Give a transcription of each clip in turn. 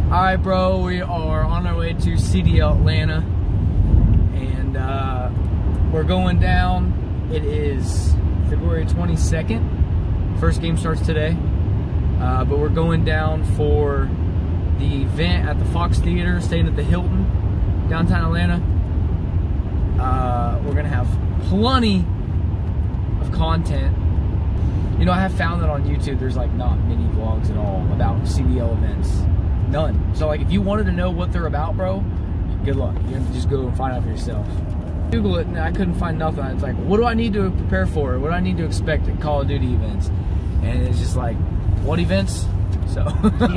Alright, bro, we are on our way to CDL Atlanta, and we're going down. It is February 22nd. First game starts today, but we're going down for the event at the Fox Theater, staying at the Hilton, downtown Atlanta. We're gonna have plenty of content. You know, I have found that on YouTube there's like not many vlogs at all about CDL events. None. So like if you wanted to know what they're about, bro, good luck. You have to just go and find out for yourself. Google it and I couldn't find nothing. It's like, what do I need to prepare for? What do I need to expect at Call of Duty events? And it's just like, what events? So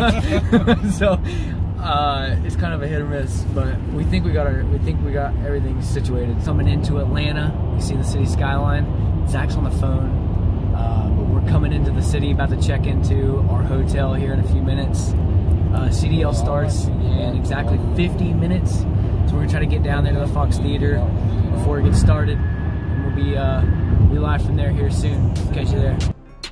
it's kind of a hit or miss, but we think we got everything situated. Coming into Atlanta, you see the city skyline. Zach's on the phone, but we're coming into the city, about to check into our hotel here in a few minutes. CDL starts in exactly 50 minutes, so we're gonna try to get down there to the Fox Theater before it gets started, and we'll be live from there here soon. Catch you there.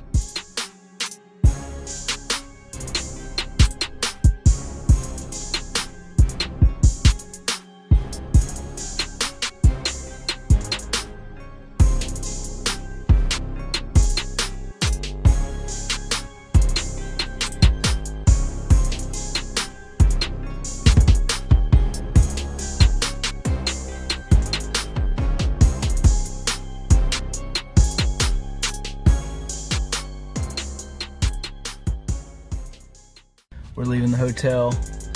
We're leaving the hotel.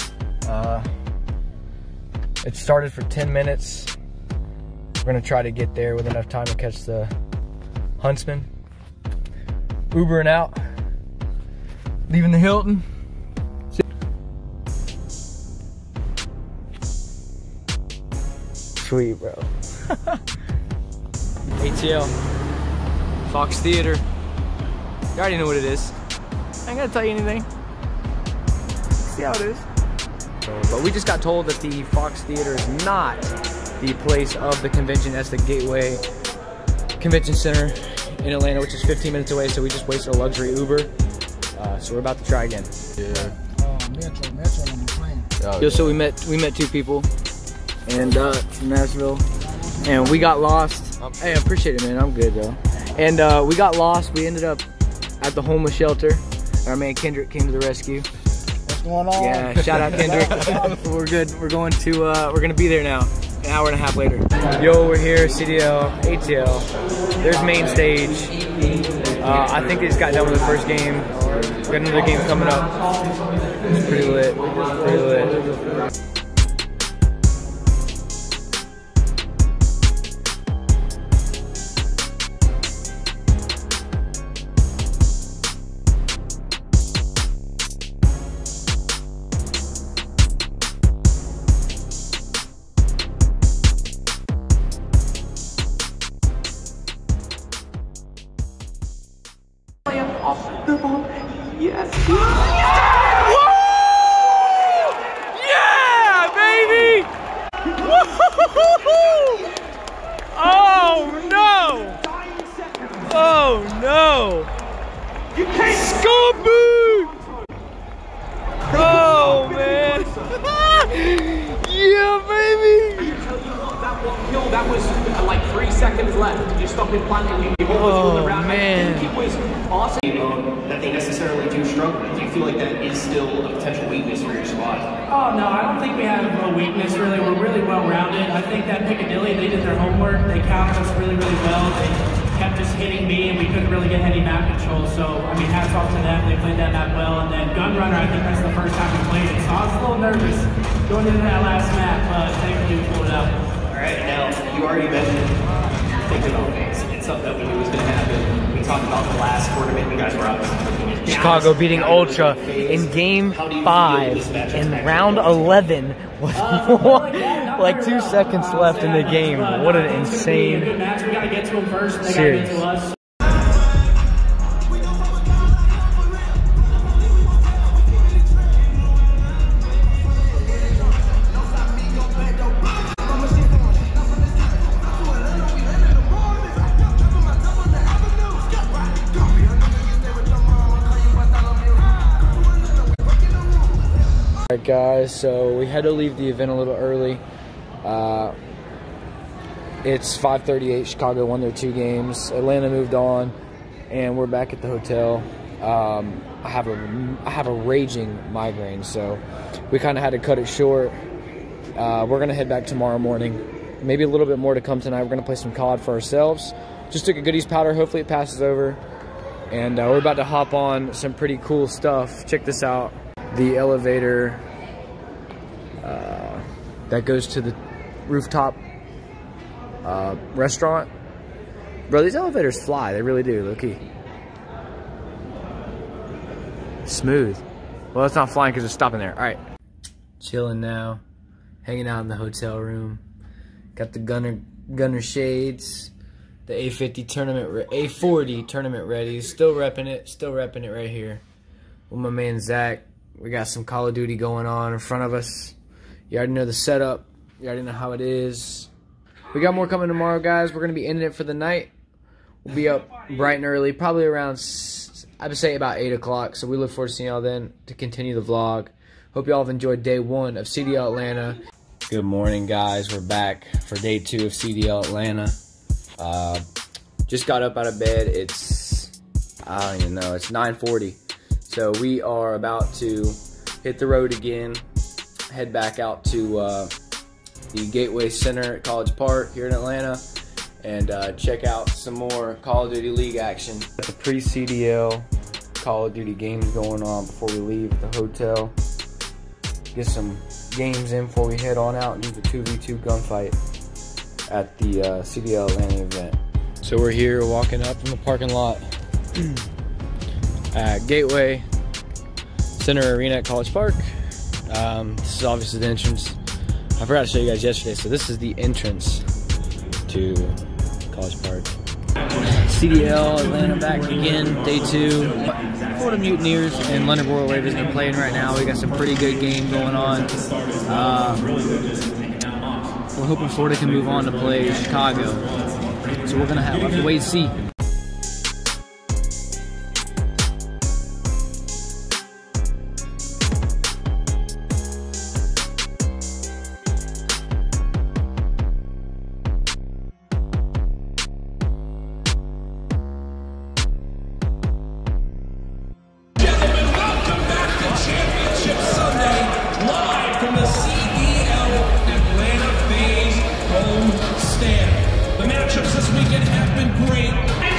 It started for 10 minutes. We're gonna try to get there with enough time to catch the Huntsman. Ubering out. Leaving the Hilton. Sweet, bro. ATL. Fox Theater. You already know what it is. I ain't gonna tell you anything. See how it is. But we just got told that the Fox Theater is not the place of the convention. That's the Gateway Convention Center in Atlanta, which is 15 minutes away, so we just wasted a luxury Uber. So we're about to try again. Yeah. Metro on the plane. Oh, so we met two people and from Nashville, and we got lost. Hey, I appreciate it, man. I'm good though. And we got lost. We ended up at the homeless shelter. Our man Kendrick came to the rescue. Going on? Yeah, shout out Kendrick. We're good. We're going to we're gonna be there now, an hour and a half later. Yo, we're here, CDL, ATL. There's main stage. I think they just got done with the first game. We got another game coming up. It's pretty lit. Pretty lit. Yes. Woo! Yeah, baby! Woo! Oh no! Oh no! Scooby! Oh man! Yeah, baby! That was like 3 seconds left. You stopped in planting. Oh man! It was awesome. That they necessarily do struggle with. Do you feel like that is still a potential weakness for your squad? Oh no, I don't think we have a weakness really. We're really well rounded. I think that Piccadilly, they did their homework. They counted us really, really well. They kept just hitting me, and we couldn't really get any map control. So I mean, hats off to them. They played that map well. And then Gunrunner, I think that's the first time we played it. So I was a little nervous going into that last map, but thankfully we pulled it out. All right, now you already mentioned thinking about things. It's something that we knew was going to happen. We talked about the last tournament. You guys were out. Chicago beating Ultra in Game 5 in round 11 with like 2 seconds left in the game. What an insane series. Alright guys, so we had to leave the event a little early. It's 5:38, Chicago won their 2 games. Atlanta moved on, and we're back at the hotel. I have a raging migraine, so we kind of had to cut it short. We're gonna head back tomorrow morning. Maybe a little bit more to come tonight. We're gonna play some COD for ourselves. Just took a goodies powder. Hopefully it passes over. And we're about to hop on some pretty cool stuff. Check this out. The elevator that goes to the rooftop restaurant. Bro, these elevators fly. They really do. Look-y. Smooth. Well, it's not flying because it's stopping there. All right. Chilling now. Hanging out in the hotel room. Got the Gunner shades. The A40 tournament ready. Still repping it right here. With my man Zach. We got some Call of Duty going on in front of us. You already know the setup. You already know how it is. We got more coming tomorrow, guys. We're going to be ending it for the night. We'll be up bright and early, probably around, I would say about 8 o'clock. So we look forward to seeing y'all then to continue the vlog. Hope y'all have enjoyed day 1 of CDL Atlanta. Good morning, guys. We're back for day 2 of CDL Atlanta. Just got up out of bed. It's, I don't even know, it's 9:40. So we are about to hit the road again, head back out to the Gateway Center at College Park here in Atlanta, and check out some more Call of Duty League action. Got the pre-CDL Call of Duty games going on before we leave the hotel. Get some games in before we head on out and do the 2v2 gunfight at the CDL Atlanta event. So we're here walking up from the parking lot at Gateway Center Arena at College Park. This is obviously the entrance. I forgot to show you guys yesterday, so this is the entrance to College Park. CDL Atlanta back again, day 2. Florida Mutineers and Leonard Royal Raiders are playing right now. We got some pretty good game going on. We're hoping Florida can move on to play Chicago. So we'll have to wait and see. The matchups this weekend have been great.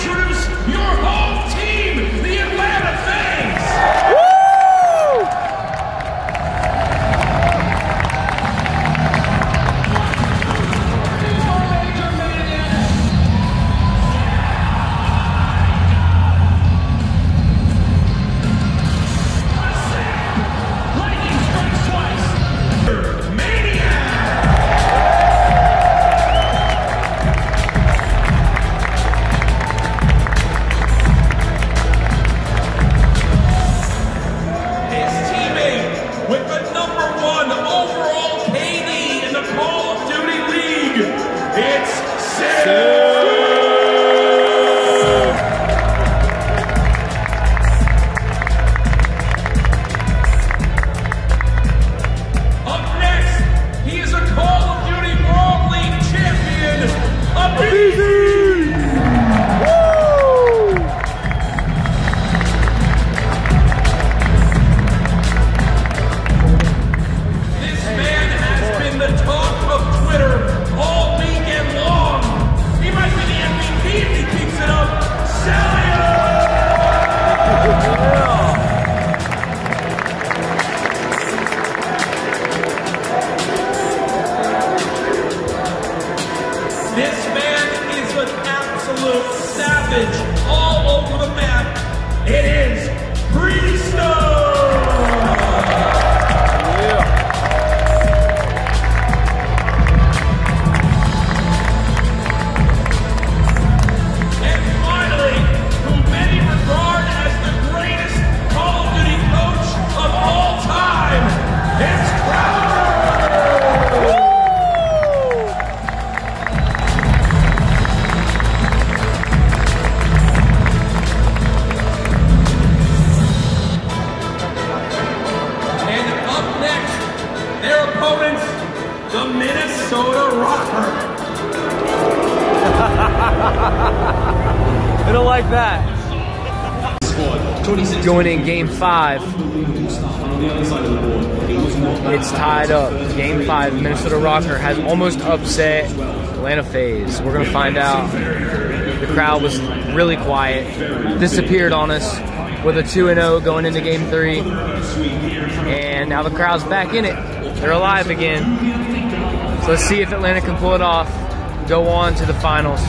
Minnesota Rocker. I don't like that. Joining game 5. It's tied up. Game 5, Minnesota Rocker has almost upset Atlanta FaZe. We're gonna find out. The crowd was really quiet, disappeared on us with a 2-0 going into game 3. And now the crowd's back in it. They're alive again. So let's see if Atlanta can pull it off, go on to the finals.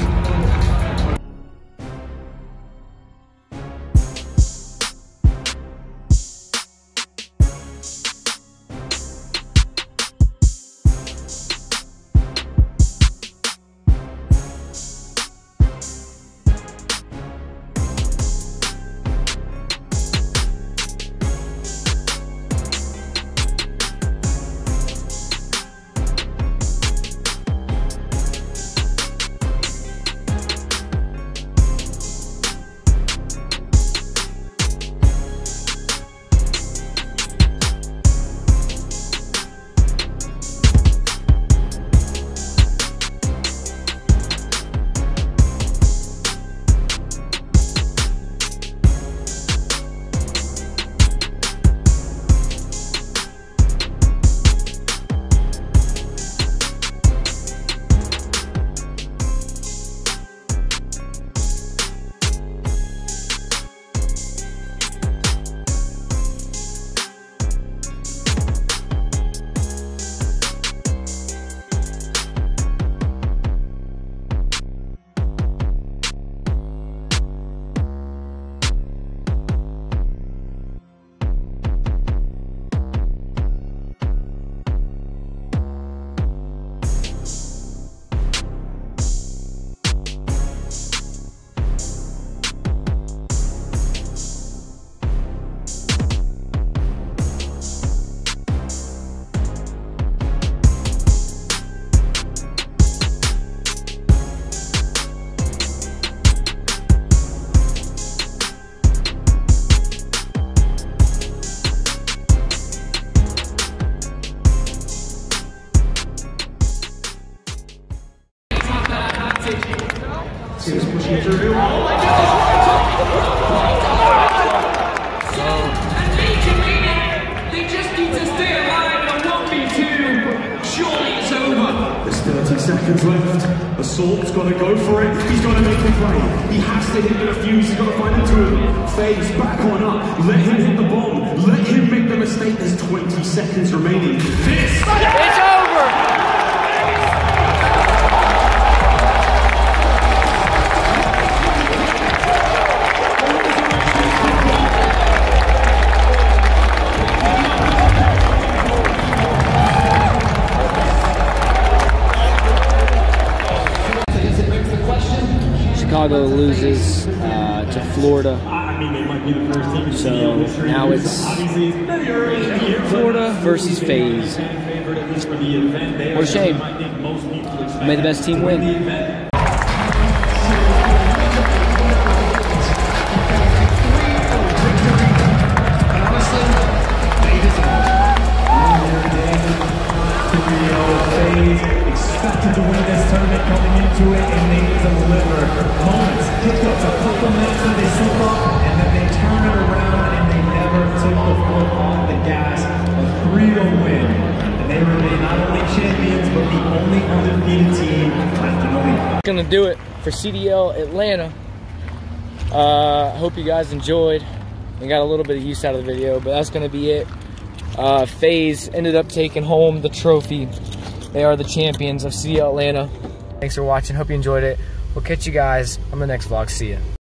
He's pushing through. They just need to stay alive and 1v2. Surely it's over. There's 30 seconds left. Assault's got to go for it. He's got to make the play. He has to hit the defuse. He's got to find the two of them. FaZe back on up. Let him hit the bomb. Let him make the mistake. There's 20 seconds remaining. It's over. Chicago loses to Florida. So now it's Florida versus FaZe. What a shame. May the best team win. Expected to win this tournament coming into it, and they deliver. Moments, hiccups, a couple minutes that they slip up, and then they turn it around, and they never took the foot off the gas. A 3-0 win, and they remain not only champions, but the only undefeated team left in the league. Gonna do it for CDL Atlanta. Hope you guys enjoyed and got a little bit of use out of the video, but that's gonna be it. FaZe ended up taking home the trophy. They are the champions of CDL Atlanta. Thanks for watching. Hope you enjoyed it. We'll catch you guys on the next vlog. See ya.